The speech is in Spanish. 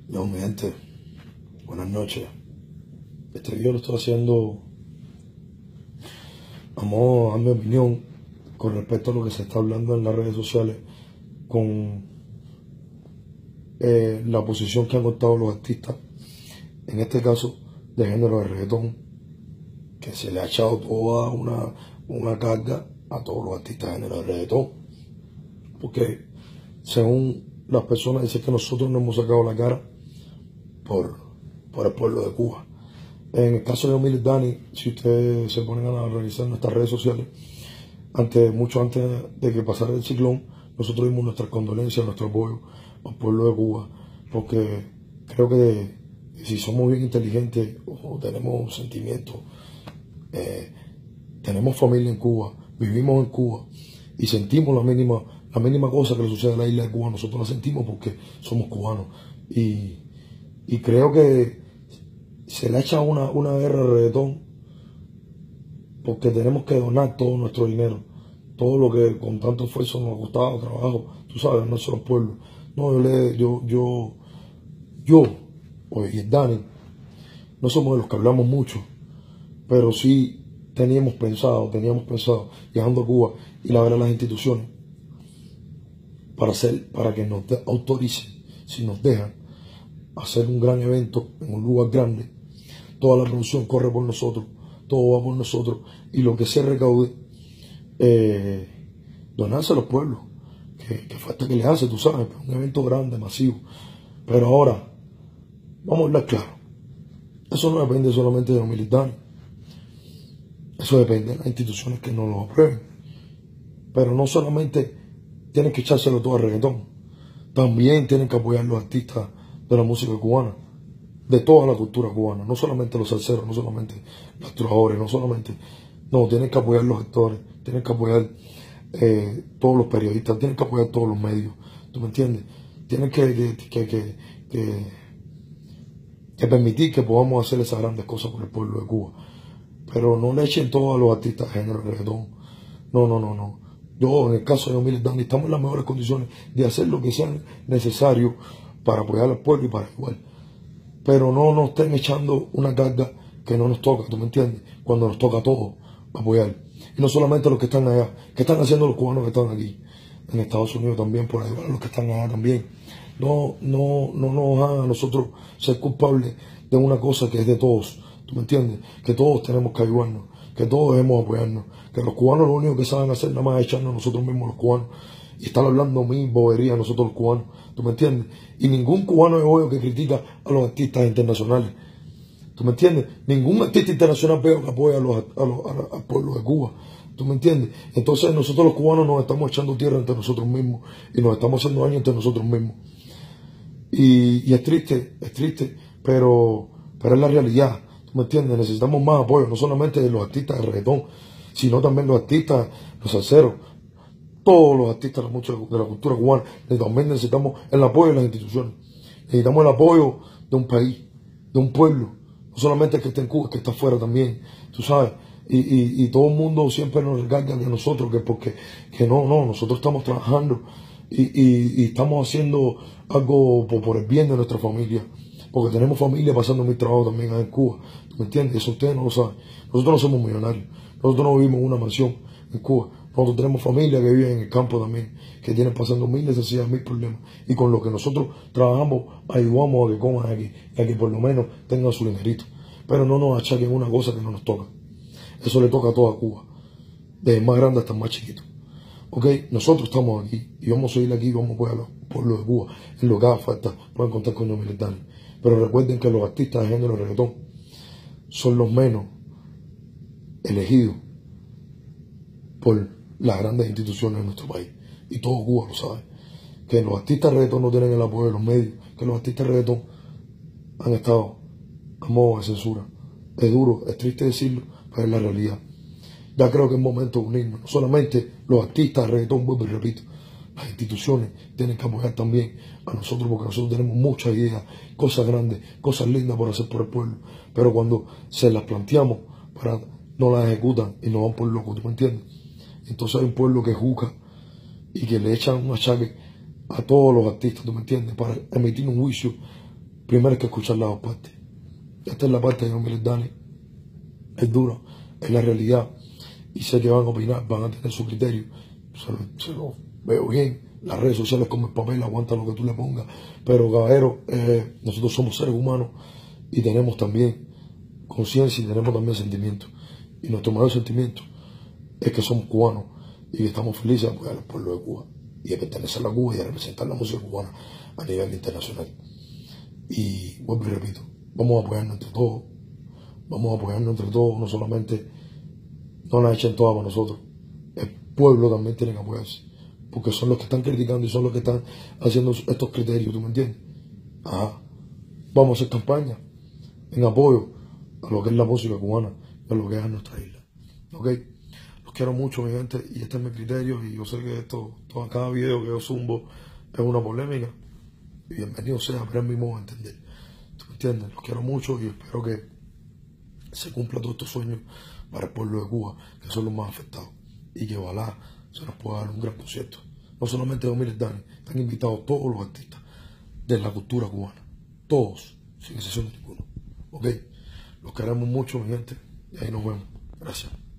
Yo, mi gente, buenas noches. Este video lo estoy haciendo a modo de dar mi opinión con respecto a lo que se está hablando en las redes sociales con la posición que han adoptado los artistas, en este caso de género de reggaetón, que se le ha echado toda una carga a todos los artistas de género de reggaetón, porque según las personas dicen que nosotros nos hemos sacado la cara por el pueblo de Cuba. En el caso de Omar y Dani, si ustedes se ponen a revisar nuestras redes sociales, mucho antes de que pasara el ciclón, nosotros dimos nuestras condolencias, nuestro apoyo al pueblo de Cuba, porque creo que si somos bien inteligentes o tenemos sentimientos, tenemos familia en Cuba, vivimos en Cuba y sentimos la mínima cosa que le sucede a la isla de Cuba, nosotros la sentimos porque somos cubanos. Y creo que se le echa una guerra al reggaetón porque tenemos que donar todo nuestro dinero, todo lo que con tanto esfuerzo nos ha costado, trabajo, tú sabes, no solo pueblo. No, y el Dani, no somos de los que hablamos mucho, pero sí teníamos pensado, viajando a Cuba, ir a ver a las instituciones para que nos autoricen, si nos dejan, hacer un gran evento en un lugar grande. Toda la producción corre por nosotros, todo va por nosotros, y lo que se recaude, donarse a los pueblos, que falta que les hace, tú sabes, un evento grande, masivo. Pero ahora, vamos a hablar claro, eso no depende solamente de los militares, eso depende de las instituciones que nos lo aprueben. Pero no solamente tienen que echárselo todo al reggaetón, también tienen que apoyar los artistas de la música cubana, de toda la cultura cubana, no solamente los salseros, no solamente los trovadores, tienen que apoyar los actores, tienen que apoyar todos los periodistas, tienen que apoyar todos los medios, ¿tú me entiendes? Tienen que permitir que podamos hacer esas grandes cosas por el pueblo de Cuba, pero no le echen todo a los artistas de género de reggaetón, no. Yo, en el caso de Omar y Dani, estamos en las mejores condiciones de hacer lo que sea necesario para apoyar al pueblo y para igual. Pero no nos estén echando una carga que no nos toca, ¿tú me entiendes? Cuando nos toca a todos apoyar. Y no solamente los que están allá, que están haciendo los cubanos que están aquí, en Estados Unidos también, por ayudar a los que están allá también. No nos hagan a nosotros ser culpables de una cosa que es de todos, ¿tú me entiendes? Que todos tenemos que ayudarnos, que todos debemos apoyarnos, que los cubanos lo único que saben hacer nada más es echarnos a nosotros mismos los cubanos y estar hablando mil boberías a nosotros los cubanos, ¿tú me entiendes? Y ningún cubano es obvio que critica a los artistas internacionales, ¿tú me entiendes? Ningún artista internacional veo que apoya al pueblo de Cuba, ¿tú me entiendes? Entonces nosotros los cubanos nos estamos echando tierra entre nosotros mismos y nos estamos haciendo daño entre nosotros mismos. Y es triste, pero es la realidad, ¿tú me entiendes? Necesitamos más apoyo, no solamente de los artistas de reggaetón, sino también los artistas, los salseros, todos los artistas de la cultura cubana. También necesitamos el apoyo de las instituciones, necesitamos el apoyo de un país, de un pueblo, no solamente el que está en Cuba, el que está afuera también, tú sabes. Y todo el mundo siempre nos recarga de nosotros, nosotros estamos trabajando y estamos haciendo algo por el bien de nuestra familia, porque tenemos familia pasando mi trabajo también en Cuba, ¿tú me entiendes? Eso ustedes no lo saben. Nosotros no somos millonarios, nosotros no vivimos en una mansión en Cuba, nosotros tenemos familia que vive en el campo también, que tienen pasando mil necesidades, mil problemas, y con lo que nosotros trabajamos ayudamos a que coman aquí, y a que por lo menos tengan su dinerito, pero no nos achaquen una cosa que no nos toca. Eso le toca a toda Cuba, desde el más grande hasta el más chiquito. Ok, nosotros estamos aquí y vamos a seguir aquí, vamos a apoyar al pueblo de Cuba. En lo que haga falta, pueden contar con los militares. Pero recuerden que los artistas de género de reggaetón son los menos elegidos por las grandes instituciones de nuestro país. Y todo Cuba lo sabe. Que los artistas de reggaetón no tienen el apoyo de los medios, que los artistas de reggaetón han estado a modo de censura. Es duro, es triste decirlo, pero es la realidad. Ya creo que es momento de unirnos. No solamente los artistas de reggaetón, vuelvo y repito, las instituciones tienen que apoyar también a nosotros, porque nosotros tenemos muchas ideas, cosas grandes, cosas lindas por hacer por el pueblo. Pero cuando se las planteamos, no las ejecutan y nos van por locos, ¿tú me entiendes? Entonces hay un pueblo que juzga y que le echan un achaque a todos los artistas, ¿tú me entiendes? Para emitir un juicio primero hay que escuchar las dos partes. Esta es la parte de Yomil Dani. Es duro, es la realidad. Y sé que van a opinar, van a tener su criterio. Se lo veo bien. Las redes sociales como el papel, aguanta lo que tú le pongas. Pero caballero, nosotros somos seres humanos y tenemos también conciencia y tenemos también sentimientos. Y nuestro mayor sentimiento es que somos cubanos y que estamos felices de apoyar al pueblo de Cuba y de pertenecer a Cuba y de representar la música cubana a nivel internacional. Y vuelvo y repito, vamos a apoyarnos entre todos, no solamente no la echen todas para nosotros, el pueblo también tiene que apoyarse, porque son los que están criticando y son los que están haciendo estos criterios, ¿tú me entiendes? Ajá. Vamos a hacer campaña en apoyo a lo que es la música cubana y a lo que es nuestra isla. ¿Ok? Los quiero mucho, mi gente, y este es mi criterio, y yo sé que cada video que yo zumbo es una polémica, y bienvenido sea, pero es mi modo de entender. ¿Tú me entiendes? Los quiero mucho y espero que se cumplan todos estos sueños para el pueblo de Cuba, que son los más afectados, y que ojalá se nos pueda dar un gran concierto. No solamente Yomil Dani, están invitados todos los artistas de la cultura cubana, todos, sin excepción de ninguno. ¿Ok? Los queremos mucho, mi gente, y ahí nos vemos. Gracias.